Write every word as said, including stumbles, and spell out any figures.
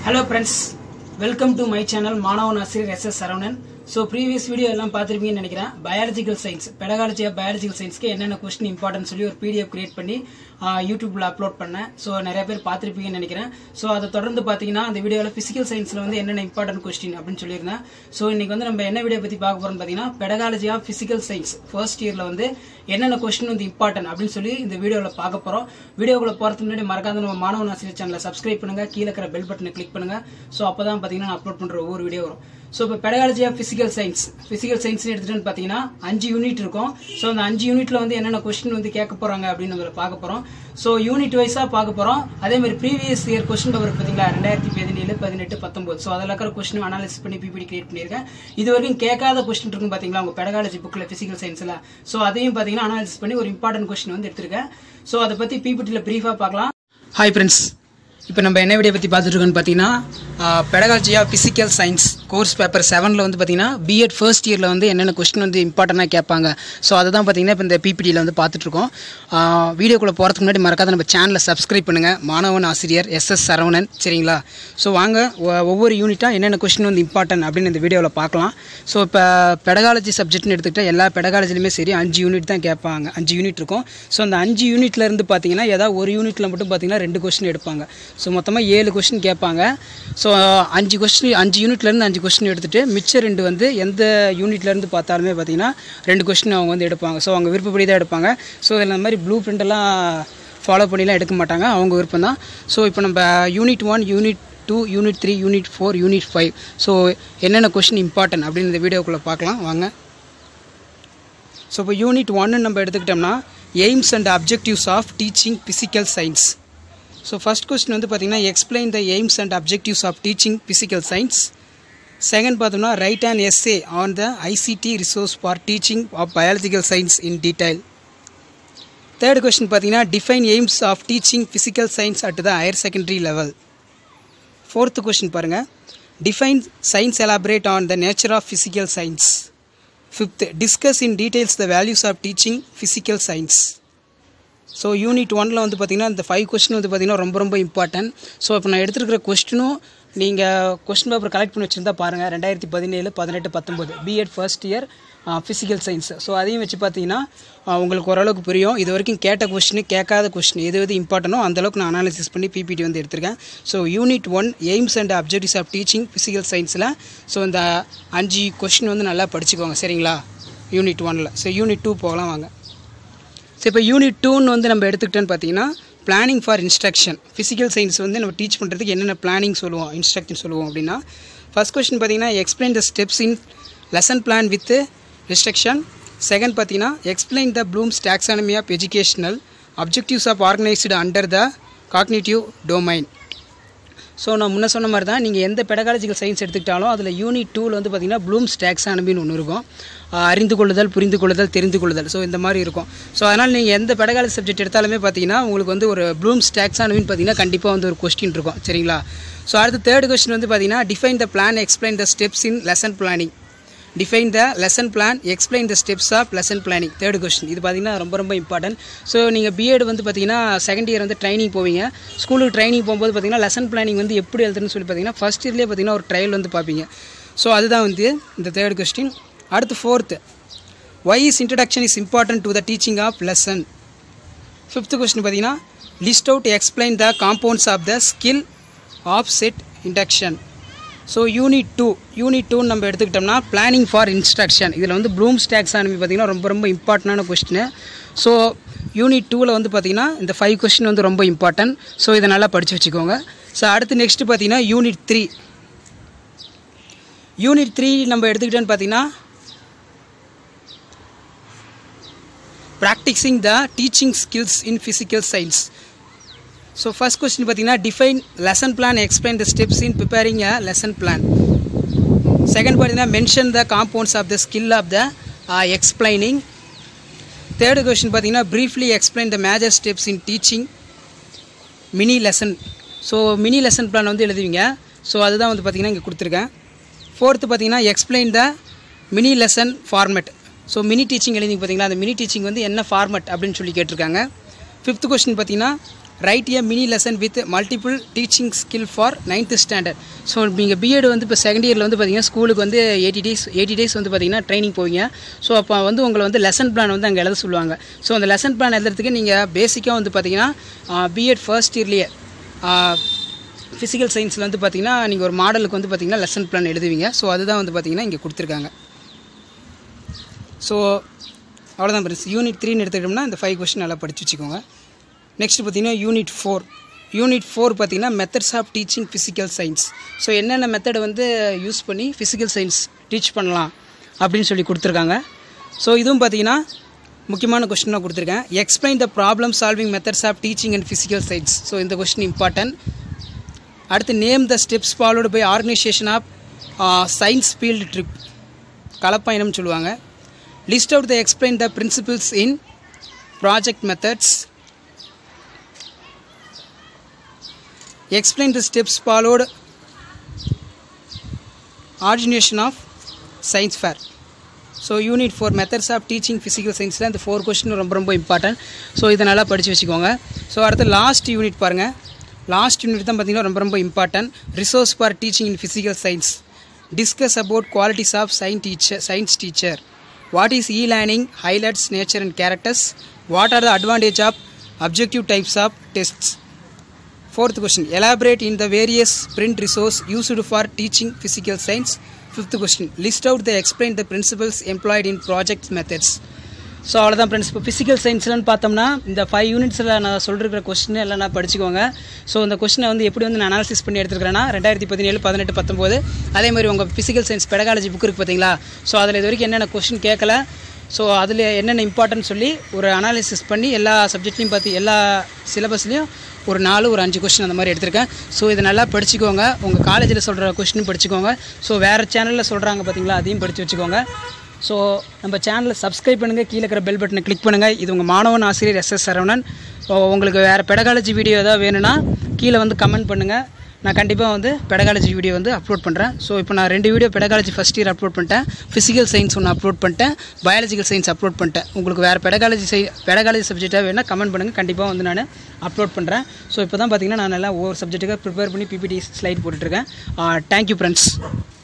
Hello friends, welcome to my channel Manavan Asiriyar S S Saravanan. So previous video எல்லாம் பார்த்திருப்பீங்கன்னு நினைக்கிறேன். Biological science, pedagogy of biological science க்கு என்னென்ன question important சொல்லி ஒரு P D F create பண்ணி YouTubeல upload பண்ணேன். சோ நிறைய பேர் பார்த்திருப்பீங்கன்னு நினைக்கிறேன். சோ அத தொடர்ந்து பாத்தீங்கன்னா அந்த வீடியோல physical scienceல வந்து என்னென்ன important question அப்படினு சொல்லிருந்தேன். சோ இன்னைக்கு வந்து நம்ம என்ன வீடியோ பத்தி பார்க்க போறோம்னு பாத்தீங்கன்னா pedagogy of physical science first yearல வந்து என்னென்ன question வந்து important அப்படினு சொல்லி இந்த வீடியோல பார்க்க போறோம். வீடியோக்குள்ள போறதுக்கு முன்னாடி மறக்காம நம்ம மாணவன் ஆசிரியர் சேனலை subscribe பண்ணுங்க. கீழ இருக்கிற bell button-ஐ click பண்ணுங்க. சோ அப்பதான் பாத்தீங்கன்னா நான் அப்லோட் பண்ற ஒவ்வொரு வீடியோ வரும். So இப்போ pedagogy of physical science physical science னு எடுத்துட்டு பாத்தீங்கன்னா அஞ்சு யூனிட் இருக்கும். சோ அந்த அஞ்சு யூனிட்ல வந்து என்னென்ன क्वेश्चन வந்து கேட்க போறாங்க அப்படினு நம்ம பார்க்க போறோம். சோ யூனிட் வைஸா பார்க்க போறோம். அதே மாதிரி previous year question paper பாத்தீங்களா ரெண்டாயிரத்து பதினேழு பதினெட்டு பத்தொன்பது. சோ அதல இருக்கிற क्वेश्चन அனாலிசிஸ் பண்ணி P P T கிரியேட் பண்ணிருக்கேன். இதுவரைக்கும் கேட்காத क्वेश्चन இருக்கும் பாத்தீங்களா உங்க pedagogy bookல physical scienceல. சோ அதையும் பாத்தீங்கன்னா அனாலிசிஸ் பண்ணி ஒரு இம்பார்ட்டன்ட் क्वेश्चन வந்து எடுத்துர்க்கேன். சோ அத பத்தி P P T ல பிரீஃபா பார்க்கலாம். ஹாய் फ्रेंड्स, இப்போ நம்ம என்ன வீடியோ பத்தி பார்த்துட்டு இருக்கோம்னு பாத்தீங்கன்னா pedagogy of physical science course paper செவன்ல வந்து பாத்தீங்கன்னா B Ed ஃபர்ஸ்ட் இயர்ல வந்து என்னென்ன क्वेश्चन வந்து இம்பார்ட்டன்ட்டா கேட்பாங்க. சோ அத தான் பாத்தீங்கன்னா இப்போ இந்த P P T ல வந்து பார்த்துட்டு இருக்கோம். வீடியோக்குள்ள போறதுக்கு முன்னாடி மறக்காத நம்ம சேனலை சப்ஸ்கிரைப் பண்ணுங்க. மாணவன் ஆசிரியர் S S சரவணன், சரிங்களா? சோ வாங்க ஒவ்வொரு யூனிட்டா என்னென்ன क्वेश्चन வந்து இம்பார்ட்டன்ட் அப்படின்னு இந்த வீடியோல பார்க்கலாம். சோ இப்போ pedagogy சப்ஜெக்ட்னு எடுத்துக்கிட்டா எல்லா pedagogyலயுமே சரி அஞ்சு யூனிட் தான் கேட்பாங்க. அஞ்சு யூனிட் இருக்கும். சோ அந்த அஞ்சு யூனிட்ல இருந்து பாத்தீங்கன்னா ஏதாவது ஒரு யூனிட்ல மட்டும் பாத்தீங்கன்னா ரெண்டு क्वेश्चन எடுப்பாங்க. ஸோ மொத்தமாக ஏழு கொஸ்டின் கேட்பாங்க. ஸோ அஞ்சு கொஸ்டின் அஞ்சு யூனிட்லேருந்து அஞ்சு கொஸ்டின் எடுத்துகிட்டு மிச்சம் ரெண்டு வந்து எந்த யூனிட்லேருந்து பார்த்தாலுமே பார்த்தீங்கன்னா ரெண்டு கொஸ்டின் அவங்க வந்து எடுப்பாங்க. ஸோ அவங்க விருப்பப்படி தான் எடுப்பாங்க. ஸோ இதில் இந்த மாதிரி ப்ளூ பிரிண்டெல்லாம் ஃபாலோ பண்ணிலாம் எடுக்க மாட்டாங்க, அவங்க விருப்பம் தான். ஸோ இப்போ நம்ம unit one unit two unit three unit four unit five so என்னென்ன கொஸ்டின் இம்பார்ட்டன்ட் அப்படின்னு இந்த வீடியோக்குள்ளே பார்க்கலாம் வாங்க. ஸோ இப்போ யூனிட் ஒன்னு நம்ம எடுத்துக்கிட்டோம்னா aims and objectives of teaching physical science. So first question வந்து பாத்தீங்கன்னா explain the aims and objectives of teaching physical science. Second பார்த்தோம்னா write an essay on the I C T resource for teaching of biological science in detail. Third question பார்த்தீங்கன்னா define aims of teaching physical science at the higher secondary level. Fourth question பாருங்க define science elaborate on the nature of physical science. Fifth discuss in details the values of teaching physical science. So unit ஒன்னில் வந்து பார்த்திங்கன்னா இந்த five question வந்து பார்த்திங்கன்னா ரொம்ப ரொம்ப important. So இப்போ நான் எடுத்துருக்கிற கொஸ்டினும் நீங்கள் கொஸ்டின் பேப்பர் கலெக்ட் பண்ணி வச்சுருந்தா பாருங்கள். ரெண்டாயிரத்தி பதினேழு பதினெட்டு பத்தொம்போது B Ed first year physical science. So அதையும் வச்சு பார்த்தீங்கன்னா உங்களுக்கு ஓரளவுக்கு புரியும். இது வரைக்கும் கேட்ட கொஸ்டின் கேட்காத கொஸ்டின் எது எது இம்பார்ட்டனோ அந்தளவுக்கு நான் அனாலிசிஸ் பண்ணி P P T வந்து எடுத்திருக்கேன். So unit one aims and objectives of teaching physical சயின்ஸில் ஸோ இந்த அஞ்சு கொஸ்டின் வந்து நல்லா படிச்சுக்கோங்க, சரிங்களா? யூனிட் ஒனில். ஸோ யூனிட் டூ போகலாம் வாங்க. ஸோ இப்போ யூனிட் டூன்னு வந்து நம்ம எடுத்துக்கிட்டோன்னு பார்த்தீங்கன்னா planning for instruction. Physical science வந்து நம்ம டீச் பண்ணுறதுக்கு என்னென்ன பிளானிங் சொல்லுவோம், இன்ஸ்ட்ரக்ஷன் சொல்லுவோம் அப்படின்னா ஃபர்ஸ்ட் கொஸ்டின் பார்த்தீங்கன்னா explain the steps in lesson plan with restriction. Second பார்த்தீங்கன்னா explain the Bloom's taxonomy of educational objectives of organised under the cognitive domain. So நான் முன்ன சொன்ன மாதிரி தான் நீங்கள் எந்த பெடகாலஜிக்கல் சயின்ஸ் எடுத்துக்கிட்டாலும் அதில் யூனிட் டூவில் வந்து பார்த்திங்கன்னா ப்ளூம்ஸ் டாக்ஸானமின்னு ஒன்று இருக்கும். அறிந்து கொள்ளுதல், புரிந்து கொள்ளுதல், தெரிந்து கொள்ளுதல். ஸோ இந்த மாதிரி இருக்கும். ஸோ அதனால் நீங்கள் எந்த பெடகாலஜி சப்ஜெக்ட் எடுத்தாலுமே பார்த்தீங்கன்னா உங்களுக்கு வந்து ஒரு ப்ளூம்ஸ் டாக்ஸானமின்னு பார்த்தீங்கன்னா கண்டிப்பாக வந்து ஒரு கொஸ்டின் இருக்கும், சரிங்களா? ஸோ அடுத்து தேர்ட் கொஸ்டின் வந்து பார்த்தீங்கன்னா define the plan explain the steps in lesson planning. Define the lesson plan explain the steps of lesson planning. Third question இது பார்த்தீங்கன்னா ரொம்ப ரொம்ப இம்பார்ட்டன்ட். ஸோ நீங்கள் B Ed வந்து பார்த்தீங்கன்னா செகண்ட் இயர் வந்து ட்ரைனிங் போவீங்க. ஸ்கூலுக்கு ட்ரைனிங் போகும்போது பார்த்தீங்கன்னா லெசன் பிளானிங் வந்து எப்படி எழுதுன்னு சொல்லி பார்த்தீங்கன்னா ஃபஸ்ட் இயர்லேயே பார்த்தீங்கன்னா ஒரு ட்ரையல் வந்து பார்ப்பீங்க. ஸோ அதுதான் வந்து இந்த தேர்ட் கொஸ்டின். அடுத்து fourth why is introduction is important to the teaching of lesson. Fifth question பார்த்தீங்கன்னா list out explain the compounds of the skill of set induction. So unit two unit டூன்னு நம்ம எடுத்துக்கிட்டோம்னா planning for instruction. இதில் வந்து blooms taxonomy பார்த்திங்கன்னா ரொம்ப ரொம்ப இம்பார்ட்டண்டான கொஸ்டின். ஸோ யூனிட் டூவில் வந்து பார்த்திங்கன்னா இந்த ஃபைவ் கொஸ்டின் வந்து ரொம்ப இம்பார்ட்டன்ட். ஸோ இதை நல்லா படித்து வச்சுக்கோங்க. ஸோ அடுத்து நெக்ஸ்ட்டு பார்த்திங்கன்னா யூனிட் த்ரீ யூனிட் த்ரீ நம்ம எடுத்துக்கிட்டோன்னு பார்த்திங்கன்னா practicing the teaching skills in physical science. So first question பார்த்தீங்கன்னா define lesson plan, explain the steps in preparing a lesson plan. Second பார்த்தீங்கன்னா mention the components of the skill of the uh, explaining. Third question பார்த்தீங்கன்னா briefly explain the major steps in teaching mini lesson. So mini lesson plan வந்து எழுதுவீங்க. So அதுதான் வந்து பார்த்தீங்கன்னா இங்கே கொடுத்துருக்கேன். Fourth பார்த்தீங்கன்னா explain the mini lesson format. So mini teaching எழுதிங்க பார்த்தீங்களா, அந்த மினி டீச்சிங் வந்து என்ன ஃபார்மட் அப்படின்னு சொல்லி கேட்டிருக்காங்க. ஃபிஃப்த் கொஸ்டின் பார்த்தீங்கன்னா write a mini lesson with multiple teaching skill for ninth standard. So நீங்கள் பிஎட் வந்து இப்போ செகண்ட் இயரில் வந்து பார்த்தீங்கன்னா ஸ்கூலுக்கு வந்து எயிட்டி டேஸ் எயிட்டி டேஸ் வந்து பார்த்தீங்கன்னா ட்ரைனிங் போவீங்க. ஸோ அப்போ வந்து உங்களை வந்து லெசன் பிளான் வந்து அங்கே எழுத சொல்லுவாங்க. ஸோ அந்த லெசன் பிளான் எழுதுறதுக்கு நீங்கள் பேசிக்காக வந்து பார்த்தீங்கன்னா பிஎட் ஃபர்ஸ்ட் இயர்லேயே ஃபிசிக்கல் சயின்ஸில் வந்து பார்த்தீங்கன்னா நீங்கள் ஒரு மாடலுக்கு வந்து பார்த்தீங்கன்னா லெசன் பிளான் எழுதுவீங்க. ஸோ அதுதான் வந்து பார்த்தீங்கன்னா இங்கே கொடுத்துருக்காங்க. ஸோ அவ்வளோதான் ஃப்ரெண்ட்ஸ். யூனிட் த்ரீன்னு எடுத்துக்கிட்டோம்னா இந்த ஃபைவ் கொஸ்டின் நல்லா படித்து வச்சுக்கோங்க. நெக்ஸ்ட் பார்த்தீங்கன்னா யூனிட் ஃபோர். யூனிட் ஃபோர் பார்த்தீங்கன்னா methods of teaching physical science. So என்னென்ன மெத்தடை வந்து யூஸ் பண்ணி ஃபிசிக்கல் சயின்ஸ் டீச் பண்ணலாம் அப்படின்னு சொல்லி கொடுத்துருக்காங்க. ஸோ இதுவும் பார்த்தீங்கன்னா முக்கியமான கொஸ்டினாக கொடுத்துருக்கேன். Explain the problem solving methods of teaching and physical science. So இந்த கொஸ்டின் இம்பார்ட்டன்ட். அடுத்து name the steps followed by organisation of science field trip, கலப்பயணம் சொல்லுவாங்க. List out the explain the principles in project methods. Explain the steps followed organisation of science fair. So unit four methods of teaching physical சயின்ஸில் இந்த four question ரொம்ப ரொம்ப important. So இதை நல்லா படித்து வச்சுக்கோங்க. ஸோ அடுத்து லாஸ்ட் யூனிட் பாருங்கள். லாஸ்ட் யூனிட் தான் பார்த்தீங்கன்னா ரொம்ப ரொம்ப important. Resource for teaching in physical science. Discuss about qualities of science teacher science teacher. What is e learning, highlights nature and characters. What are the advantage of objective types of tests. Fourth question, elaborate in the various print resource used for teaching physical science. Fifth question, list out the explain the principles employed in project methods. So அவ்வளோதான் friends. இப்போ physical சயின்ஸ்லன்னு பார்த்தோம்னா இந்த five யூனிட்ஸில் நான் சொல்லிருக்கிற question எல்லாம் நான் படிச்சுக்கோங்க. So இந்த கொஸ்டினை வந்து எப்படி வந்து நான் அனாலிசிஸ் பண்ணி எடுத்துருக்கிறேன்னா ரெண்டாயிரத்தி பதினேழு பதினெட்டு பத்தொம்போது அதே மாதிரி உங்கள் ஃபிசிக்கல் சயின்ஸ் பெடகாலஜி புக் இருக்குது பார்த்தீங்களா. ஸோ அதில் இது வரைக்கும் என்னென்ன கொஸ்டின் கேட்கல, ஸோ அதில் என்னென்ன இம்பார்ட்டன்ட் சொல்லி ஒரு அனாலிசிஸ் பண்ணி எல்லா சப்ஜெக்ட்லையும் பார்த்து எல்லா சிலபஸ்லையும் ஒரு நாலு ஒரு அஞ்சு கொஸ்டின் அந்த மாதிரி எடுத்திருக்கேன். ஸோ இதை நல்லா படிச்சுக்கோங்க. உங்கள் காலேஜில் சொல்கிற கொஸ்டின் படிச்சுக்கோங்க. ஸோ வேறு சேனலில் சொல்கிறாங்க பார்த்தீங்களா, அதையும் படித்து வச்சுக்கோங்க. ஸோ நம்ம சேனலை சப்ஸ்கிரைப் பண்ணுங்கள், கீழே இருக்கிற பெல் பட்டனை கிளிக் பண்ணுங்கள். இது உங்கள் மாணவன் ஆசிரியர் எஸ் எஸ் சரவணன். உங்களுக்கு வேறு பெடகாலஜி வீடியோ ஏதாவது வேணும்னா கீழே வந்து கமெண்ட் பண்ணுங்கள். நான் கண்டிப்பாக வந்து பெடகாலஜி வீடியோ வந்து அப்லோட் பண்ணுறேன். ஸோ இப்போ நான் ரெண்டு video pedagogy first year upload பண்ணிட்டேன், ஃபிசிக்கல் சயின்ஸ் ஒன்று அப்லோட் பண்ணிட்டேன், பயாலஜிக்கல் சயின்ஸ் அப்லோட் பண்ணிட்டேன். உங்களுக்கு வேறு பெடகாலஜி சை பெடகாலஜி சப்ஜெக்டாக வேணால் கமெண்ட் பண்ணுங்கள், கண்டிப்பாக வந்து நான் அப்லோட் பண்ணுறேன். ஸோ இப்போ தான் பார்த்தீங்கன்னா நான் நல்லா ஒவ்வொரு சப்ஜெக்ட்டுக்காக ப்ரிப்பேர் பண்ணி பிபிடி ஸ்லைட் போட்டுட்ருக்கேன். Thank you friends.